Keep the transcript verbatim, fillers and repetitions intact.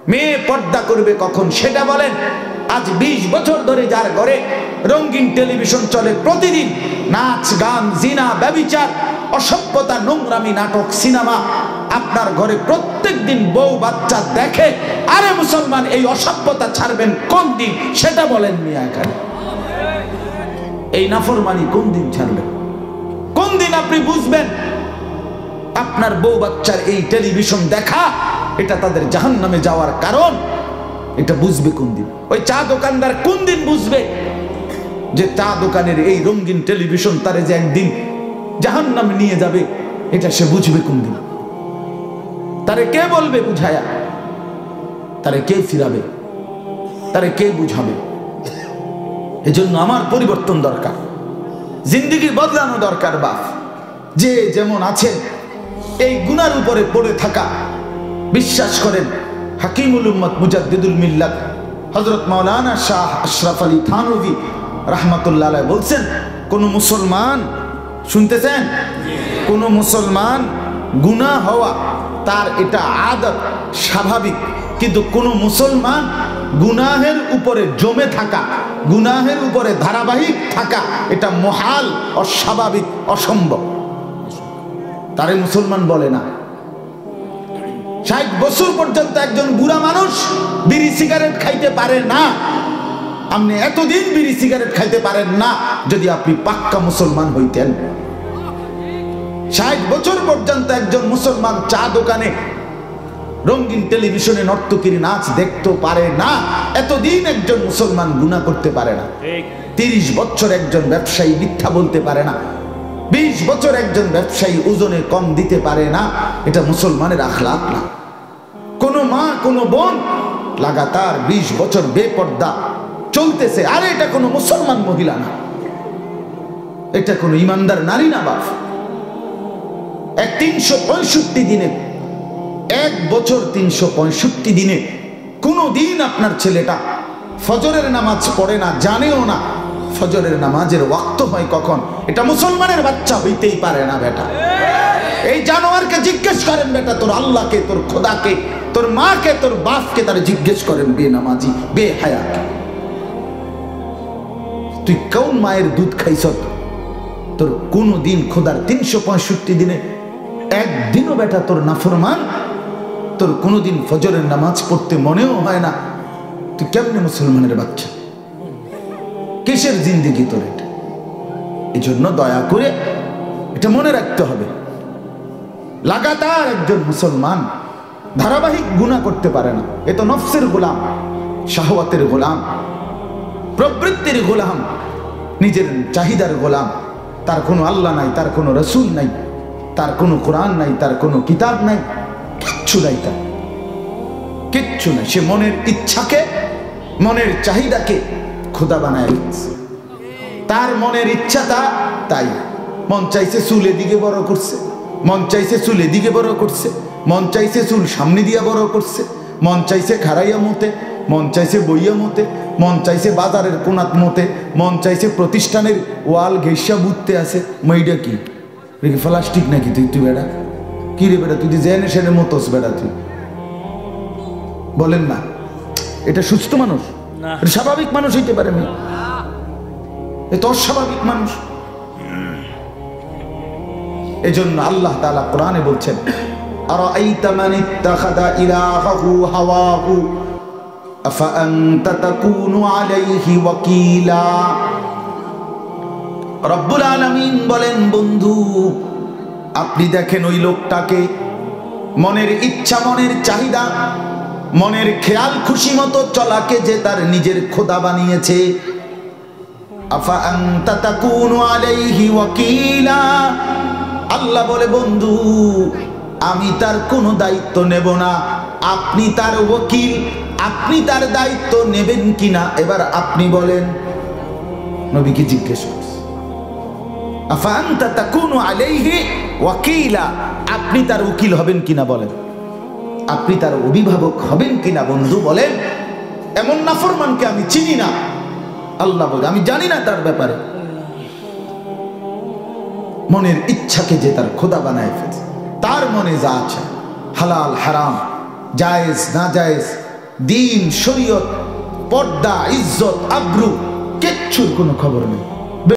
মেয়ে পর্দা করবে কখন সেটা বলেন। আজ বিশ বছর ধরে যার ঘরে রঙিন টেলিভিশন চলে, প্রতিদিন নাচ গান, জিনা, ব্যভিচার, অসভ্যতা, নোংরামি, নাটক, সিনেমা, আপনার ঘরে প্রত্যেক দিন বউ বাচ্চা দেখে, আরে মুসলমান এই অসভ্যতা ছাড়বেন কোন দিন সেটা বলেন মিয়া। এখানে এই নাফরমানি কোন দিন ছাড়বেন? কোন দিন আপনি বুঝবেন আপনার বউ বাচ্চার এই টেলিভিশন দেখা এটা তাদের জাহান্নামে যাওয়ার কারণ? এটা বুঝবে কোন দিন? ওই চা দোকানদার কোন দিন বুঝবে যে চা দোকানের এই রঙিন টেলিভিশন তারে যে একদিন জাহান্নামে নিয়ে যাবে? এটা সে বুঝবে কোন দিন? তারে কে বলবে বুঝায়া? তারে কে ফিরাবে? তারে কে বুঝাবে? এজন্য আমার পরিবর্তন দরকার, জিন্দেগি বদলানো দরকার। বাপ যে যেমন আছেন এই গুনার উপরে পড়ে থাকা, বিশ্বাস করেন হাকিমুল উম্মত মুজাদ্দিদুল মিল্লাত হযরত মাওলানা শাহ আশরাফ আলী থানভী রাহমাতুল্লাহ আলাইহি বলছেন, কোন মুসলমান, শুনতেছেন, কোন মুসলমান গুনাহ হওয়া তার এটা আদত, স্বাভাবিক, কিন্তু কোন মুসলমান গুনাহের উপরে জমে থাকা, গুনাহের উপরে ধারাবাহিক থাকা এটা মুহাল, অস্বাভাবিক, অসম্ভব। তারে মুসলমান বলে না। ষাট বছর পর্যন্ত একজন বুড়া মানুষ বিড়ি সিগারেট খাইতে পারে না। আপনি এতদিন বিড়ি সিগারেট খাইতে পারেন না যদি আপনি পাক্কা মুসলমান হইতেন। ষাট বছর পর্যন্ত একজন মুসলমান চা দোকানে রঙিন টেলিভিশনে নর্তকীর নাচ দেখতে পারে না, এতদিন একজন মুসলমান গুনাহ করতে পারে না। তিরিশ বছর একজন ব্যবসায়ী মিথ্যা বলতে পারে না, বিশ বছর একজন ব্যবসায়ী ওজনে কম দিতে পারে না। এটা মুসলমানের আখলাক না। কোন মা, কোন বোন লাগাতার বিশ বছর বেপর্দা চলতেছে, আরে এটা কোনো মুসলমান মহিলা না, এটা কোনো ইমানদার নারী না। বাপ এক তিনশো পঁয়ষট্টি দিনে, এক বছর তিনশো পঁয়ষট্টি দিনে কোনো দিন আপনার ছেলেটা ফজরের নামাজ পড়ে না, জানেও না ফজরের নামাজের ওয়াক্ত হয় কখন, এটা মুসলমানের বাচ্চা হইতেই পারে না। বেটা এই জানোয়ারকে জিজ্ঞেস করেন, বেটা তোর আল্লাহকে, তোর খোদাকে, তোর মাকে, তোর বাপকে তারা জিজ্ঞেস করেন, বেনামাজি, বেহায়াকে, তুই কোন মায়ের দুধ খাইছ? তোর কোনো দিন খোদার তিনশো পঁয়ষট্টি দিনে একদিনও বেটা তোর নাফরমান, তোর কোনোদিন ফজরের নামাজ পড়তে মনেও হয় না, তুই কেমনে মুসলমানের বাচ্চা? কিসের জিন্দেগি তোর এটা? এই জন্য দয়া করে এটা মনে রাখতে হবে, লাগাতার একজন মুসলমান ধারাবাহিক গুনাহ করতে পারে না। এ তো নফসের গোলাম, শাহওয়াতের গোলাম, প্রবৃত্তির গোলাম, নিজের চাহিদার গোলাম। তার কোনো আল্লাহ নাই, তার কোনো রসুল নাই, তার কোনো কোরআন নাই, তার কোনো কিতাব নাই, কিচ্ছু নাই, তার কিচ্ছু নাই। সে মনের ইচ্ছাকে, মনের চাহিদাকে খোদা বানায় ফেলছে। তার মনের ইচ্ছাটা তাই, মন চাইছে চুল এদিকে বড় করছে, মন চাইছে চুল এদিকে বড় করছে, মন চাইছে চুল সামনে দিয়া বড় করছে, মন চাইছে খাড়াইয়া মতে, মন চাইছে বইয়া মতে, মন চাইছে বাজারের কোনাত মতে, মন চাইছে প্রতিষ্ঠানের ওয়াল ঘেঁষা বুঝতে আছে। মেয়েটা কি প্লাস্টিক নাকি? তুই তুই বেড়া কি রে বেড়া? তুই জেনে সেনে মতোস বেড়া? তুই বলেন না এটা সুস্থ মানুষ? স্বাভাবিক মানুষ হইতে পারে না, এ তো অস্বাভাবিক মানুষ। এজন্য আল্লাহ তাআলা কোরআনে বলছেন, আরাআইতা মান ইত্তাখাযা ইলাহাহু হাওয়াহু আফা আনতা তাকুনু আলাইহি ওয়াকিলা। রব্বুল আলামিন বলেন, বন্ধু আপনি দেখেন ওই লোকটাকে, মনের ইচ্ছা, মনের চাহিদা, মনের খেয়াল খুশি মতো চলাকে যে তার নিজের খোদা বানিয়েছে। আফা আনতা তাকুনু আলাইহি ওয়াকিলা, আল্লাহ বলে বন্ধু আমি তার কোনো দায়িত্ব নেব না, আপনি তার ওয়াকিল, আপনি তার দায়িত্ব নেবেন কিনা এবার আপনি বলেন। নবীকে জিজ্ঞেস করছে, আফা আনতা তাকুনু আলাইহি ওয়াকিলা, আপনি তার উকিল হবেন কিনা বলেন, আপনি তার অভিভাবক হবেন কিনা বন্ধু বলেন। এমন নাফরমানকে আমি চিনি না, আল্লাহ বলে আমি জানি না তার ব্যাপারে। মনের ইচ্ছাকে যে তার খোদা বানায় ফেলছে, তার মনে যা আছে হালাল হারাম, জায়েজ না জায়েজ, দিন, শরীয়ত, পর্দা, ইজ্জত, আব্রু কিচ্ছুর কোনো খবর নেই।